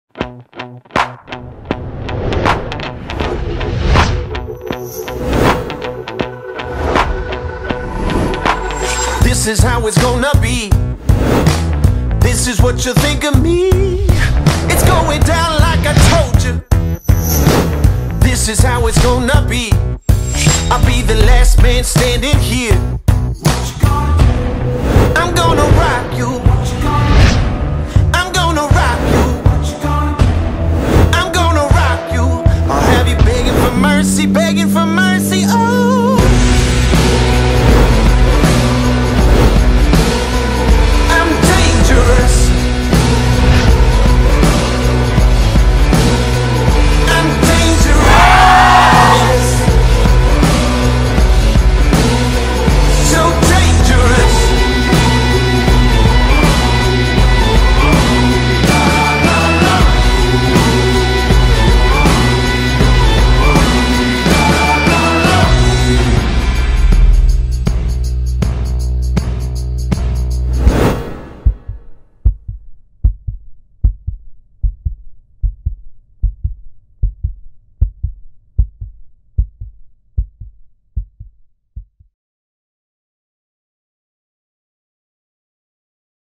This is how it's gonna be. This is what you think of me. It's going down like I told you. This is how it's gonna be. I'll be the last man standing here. I'm gonna rock you.